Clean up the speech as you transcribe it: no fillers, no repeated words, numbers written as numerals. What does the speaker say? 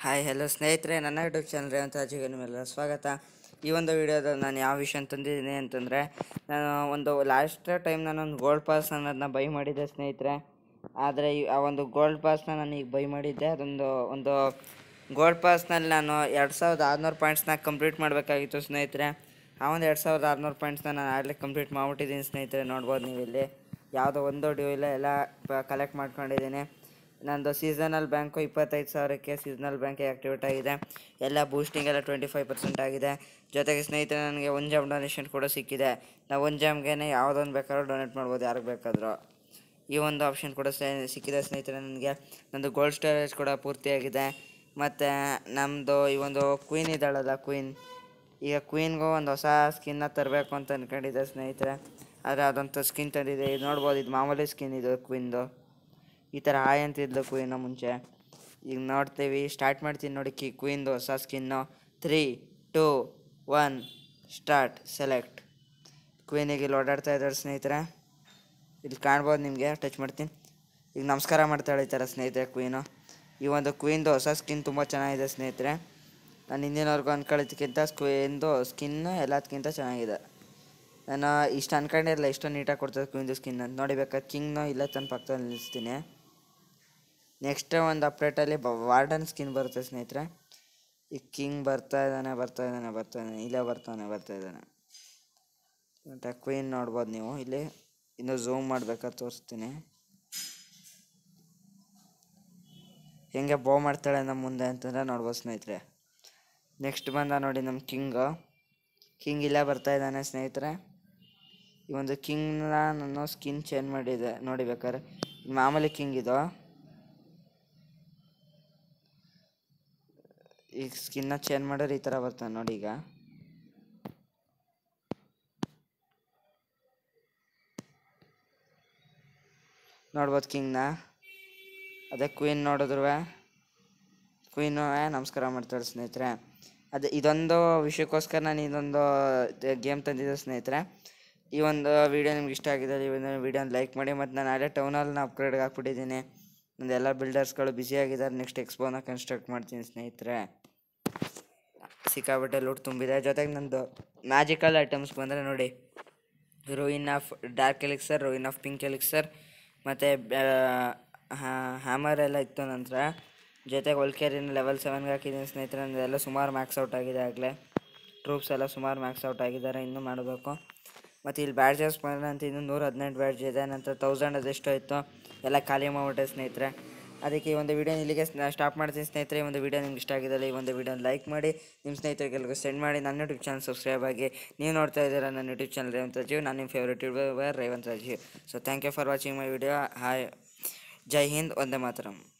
Hi hello ಸ್ನೇಹಿತರೆ, ನನ್ನ YouTube channel Revanth ರಾಜಿಗೆ ನಿಮ್ಮೆಲ್ಲರ ಸ್ವಾಗತ. ಈ ಒಂದು ವಿಡಿಯೋದಲ್ಲಿ ನಾನು ಯಾವ ವಿಷಯ ತಂದಿದ್ದೀನಿ ಅಂತಂದರೆ, ನಾನು ಒಂದು ಲಾಸ್ಟ್ ಟೈಮ್ ನಾನೊಂದು ಗೋಲ್ಡ್ ಪಾಸ್ ಅನ್ನೋದನ್ನ ಬೈ ಮಾಡಿದ್ದೆ ಸ್ನೇಹಿತರೆ. ಆದರೆ ಆ ಒಂದು ಗೋಲ್ಡ್ ಪಾಸ್ನ ನಾನು ಈಗ ಬೈ ಮಾಡಿದ್ದೆ. ಒಂದು ಗೋಲ್ಡ್ ಪಾಸ್ನಲ್ಲಿ ನಾನು 2600 ಪಾಯಿಂಟ್ಸ್ನ ಕಂಪ್ಲೀಟ್ ಮಾಡಬೇಕಾಗಿತ್ತು ಸ್ನೇಹಿತರೆ. ಆ ಒಂದು 2600 ಪಾಯಿಂಟ್ಸ್ನ ನಾನು ಆಗಲೇ ಕಂಪ್ಲೀಟ್ ಮಾಡಿಬಿಟ್ಟಿದ್ದೀನಿ ಸ್ನೇಹಿತರೆ. ನೋಡ್ಬೋದು ನೀವು ಇಲ್ಲಿ ಯಾವುದೋ ಒಂದು ಡ್ಯೂ ಇಲ್ಲ, ಎಲ್ಲ ಕಲೆಕ್ಟ್ ಮಾಡ್ಕೊಂಡಿದ್ದೀನಿ. ನಂದು ಸೀಸನಲ್ ಬ್ಯಾಂಕು 25,000ಕ್ಕೆ ಸೀಸನಲ್ ಬ್ಯಾಂಕಿಗೆ ಆ್ಯಕ್ಟಿವೇಟ್ ಆಗಿದೆ. ಎಲ್ಲ ಬೂಸ್ಟಿಂಗ್ ಎಲ್ಲ 25% ಆಗಿದೆ. ಜೊತೆಗೆ ಸ್ನೇಹಿತರೆ, ನನಗೆ 1 ಜಾಮ್ ಡೊನೇಷನ್ ಕೂಡ ಸಿಕ್ಕಿದೆ. ನಾವು 1 ಜಾಮ್ಗೆ ಯಾವುದೊಂದು ಬೇಕಾದ್ರೂ ಡೊನೇಟ್ ಮಾಡ್ಬೋದು, ಯಾರಿಗೆ ಬೇಕಾದರೂ. ಈ ಒಂದು ಆಪ್ಷನ್ ಕೂಡ ಸಿಕ್ಕಿದೆ ಸ್ನೇಹಿತರೆ ನನಗೆ. ನಂದು ಗೋಲ್ಡ್ ಸ್ಟೋರೇಜ್ ಕೂಡ ಪೂರ್ತಿಯಾಗಿದೆ. ಮತ್ತು ನಮ್ಮದು ಈ ಒಂದು ಕ್ವೀನ್ ಇದ್ದಾಳಲ್ಲ, ಈಗ ಕ್ವೀನ್ಗೂ ಒಂದು ಹೊಸ ಸ್ಕಿನ್ನ ತರಬೇಕು ಅಂತ ಅಂದ್ಕೊಂಡಿದ್ದೆ ಸ್ನೇಹಿತರೆ. ಆದರೆ ಅದಂಥ ಸ್ಕಿನ್ ತಂದಿದೆ. ಇದು ನೋಡ್ಬೋದು, ಇದು ಮಾಮೂಲಿ ಸ್ಕಿನ್. ಇದು ಕ್ವೀನ್ದು ಈ ಥರ ಹಾಯ್ ಅಂತಿದ್ಲು ಕ್ವೀನು ಮುಂಚೆ. ಈಗ ನೋಡ್ತೀವಿ, ಸ್ಟಾರ್ಟ್ ಮಾಡ್ತೀನಿ ನೋಡಿ ಕ್ವೀನ್ದು ಹೊಸ ಸ್ಕಿನ್ನು. 3, 2, 1 ಸ್ಟಾರ್ಟ್. ಸೆಲೆಕ್ಟ್. ಕ್ವೀನಿಗೆ ಇಲ್ಲಿ ಓಡಾಡ್ತಾ ಇದ್ದಾರೆ ಸ್ನೇಹಿತರೆ. ಇಲ್ಲಿ ಕಾಣ್ಬೋದು ನಿಮಗೆ, ಟಚ್ ಮಾಡ್ತೀನಿ. ಈಗ ನಮಸ್ಕಾರ ಮಾಡ್ತಾಳೆ ಈ ಥರ ಸ್ನೇಹಿತರೆ ಕ್ವೀನು. ಈ ಒಂದು ಕ್ವೀನ್ದು ಹೊಸ ಸ್ಕಿನ್ ತುಂಬ ಚೆನ್ನಾಗಿದೆ ಸ್ನೇಹಿತರೆ. ನಾನು ಹಿಂದಿನವ್ರಿಗೂ ಅಂದ್ಕೊಳ್ಳೋದಕ್ಕಿಂತ ಕ್ವೀನ್ದು ಸ್ಕಿನ್ನು ಎಲ್ಲದಕ್ಕಿಂತ ಚೆನ್ನಾಗಿದೆ. ನಾನು ಇಷ್ಟು ಅಂದ್ಕೊಂಡಿರಲಿಲ್ಲ, ಇಷ್ಟು ನೀಟಾಗಿ ಕೊಡ್ತದೆ ಕ್ವೀನ್ದು ಸ್ಕಿನ್ ಅಂತ. ನೋಡಿ ಬೇಕಾದ್ರೆ ಕಿಂಗ್ನು ಇಲ್ಲೇ ತನ್ನ ಪಕ್ಕದಲ್ಲಿ ನಿಲ್ಲಿಸ್ತೀನಿ. ನೆಕ್ಸ್ಟ್ ಒಂದು ಅಪ್ಡೇಟಲ್ಲಿ ವಾರ್ಡನ್ ಸ್ಕಿನ್ ಬರುತ್ತೆ ಸ್ನೇಹಿತರೆ. ಈ ಕಿಂಗ್ ಬರ್ತಾ ಇದ್ದಾನೆ, ಇಲ್ಲೇ ಬರ್ತಾ ಇದ್ದಾನೆ. ಮತ್ತು ಕ್ವೀನ್ ನೋಡ್ಬೋದು ನೀವು ಇಲ್ಲಿ. ಇನ್ನು ಝೂಮ್ ಮಾಡ್ಬೇಕಾದ್ರೆ ತೋರಿಸ್ತೀನಿ ಹೆಂಗೆ ಬೋ ಮಾಡ್ತಾಳೆ ನಮ್ಮ ಮುಂದೆ ಅಂತಂದರೆ ನೋಡ್ಬೋದು ಸ್ನೇಹಿತರೆ. ನೆಕ್ಸ್ಟ್ ಬಂದ ನೋಡಿ ನಮ್ಮ ಕಿಂಗ್ ಇಲ್ಲೇ ಬರ್ತಾ ಇದ್ದಾನೆ ಸ್ನೇಹಿತರೆ. ಈ ಒಂದು ಕಿಂಗ್ನ ನಾನು ಸ್ಕಿನ್ ಚೇಂಜ್ ಮಾಡಿದೆ ನೋಡಿ ಬೇಕಾದ್ರೆ. ಮಾಮೂಲಿ ಕಿಂಗ್ ಇದು. ಈಗ ಸ್ಕಿನ್ನ ಚೇಂಜ್ ಮಾಡಿದ್ರೆ ಈ ಥರ ಬರ್ತಾನೆ ನೋಡಿ. ಈಗ ನೋಡ್ಬೋದು ಕಿಂಗ್ನ. ಅದೇ ಕ್ವೀನ್ ನೋಡಿದ್ರು ಕ್ವೀನು ನಮಸ್ಕಾರ ಮಾಡ್ತಾಳೆ ಸ್ನೇಹಿತರೆ. ಇದೊಂದು ವಿಷಯಕ್ಕೋಸ್ಕರ ನಾನು ಇದೊಂದು ಗೇಮ್ ತಂದಿದ್ದೆ ಸ್ನೇಹಿತರೆ. ಈ ಒಂದು ವಿಡಿಯೋ ನಿಮ್ಗೆ ಇಷ್ಟ ಆಗಿದೆ, ಈ ಒಂದು ವಿಡಿಯೋನ ಲೈಕ್ ಮಾಡಿ. ಮತ್ತು ನಾನು ಅಲ್ಲೇ ಟೌನಲ್ಲಿ ಅಪ್ಗ್ರೇಡ್ಗೆ ಹಾಕ್ಬಿಟ್ಟಿದ್ದೀನಿ. ನಂದು ಎಲ್ಲ ಬಿಲ್ಡರ್ಸ್ಗಳು ಬ್ಯುಸಿಯಾಗಿದ್ದಾರೆ. ನೆಕ್ಸ್ಟ್ ಎಕ್ಸ್ಪೋನ ಕನ್ಸ್ಟ್ರಕ್ಟ್ ಮಾಡ್ತೀನಿ ಸ್ನೇಹಿತರೆ. ಸಿಕ್ಕಾಬಿಟ್ಟೆ ಲೂಟ್ ತುಂಬಿದೆ. ಜೊತೆಗೆ ನಂದು ಮ್ಯಾಜಿಕಲ್ ಐಟಮ್ಸ್ ಬಂದರೆ ನೋಡಿ, ruin of dark elixir, ruin of pink elixir, ಮತ್ತು ಹ್ಯಾಮರ್ ಎಲ್ಲ ಇತ್ತು. ನಂತರ ಜೊತೆಗೆ ಒಲ್ಕೇರಿನ ಲೆವೆಲ್ 7ಗೆ ಹಾಕಿದ್ದೀನಿ ಸ್ನೇಹಿತರೆ. ನಂದೆಲ್ಲ ಸುಮಾರು ಮ್ಯಾಕ್ಸ್ ಔಟ್ ಆಗಿದೆ. ಆಗಲೇ ಟ್ರೂಪ್ಸ್ ಎಲ್ಲ ಸುಮಾರು ಮ್ಯಾಕ್ಸ್ ಔಟ್ ಆಗಿದ್ದಾರೆ, ಇನ್ನೂ ಮಾಡಬೇಕು. ಮತ್ತು ಇಲ್ಲಿ ಬ್ಯಾಡ್ಜಸ್ ಬಂದರೆ ಅಂತ ಇನ್ನೂ 118 ಬ್ಯಾಡ್ಜ್ ಇದೆ. ನಂತರ 1000 ಅದೆಷ್ಟೋ ಇತ್ತು, ಎಲ್ಲ ಖಾಲಿ ಮಾಡಿಬಿಟ್ಟೆ ಸ್ನೇಹಿತರೆ. ಅದಕ್ಕೆ ಈ ಒಂದು ವಿಡಿಯೋನ ಇಲ್ಲಿಗೆ ಸ್ಟಾಪ್ ಮಾಡ್ತೀನಿ ಸ್ನೇಹಿತರೆ. ಈ ಒಂದು ವಿಡಿಯೋ ನಿಮ್ಗೆ ಇಷ್ಟ ಆಗಿದ್ದಲ್ಲಿ ಈ ಒಂದು ವಿಡಿಯೋನ ಲೈಕ್ ಮಾಡಿ, ನಿಮ್ಮ ಸ್ನೇಹಿತರಿಗೆಲ್ಲರಿಗೂ ಸೆಂಡ್ ಮಾಡಿ. ನನ್ನ ಯೂಟ್ಯೂಬ್ ಚಾನಲ್ ಸಬ್ಸ್ಕ್ರೈಬ್ ಆಗಿ. ನೀವು ನೋಡ್ತಾ ಇದ್ದೀರಾ ನನ್ನ ಯೂಟ್ಯೂಬ್ ಚಾನಲ್ ರೇವಂತ್ ರಾಜೀವ್. ನಾನು ನಿಮ್ಮ favourite YouTuber Revanth Rajeev. So thank you for watching my video. Hi, ಜೈ ಹಿಂದ್, ವಂದೇ ಮಾತರಂ.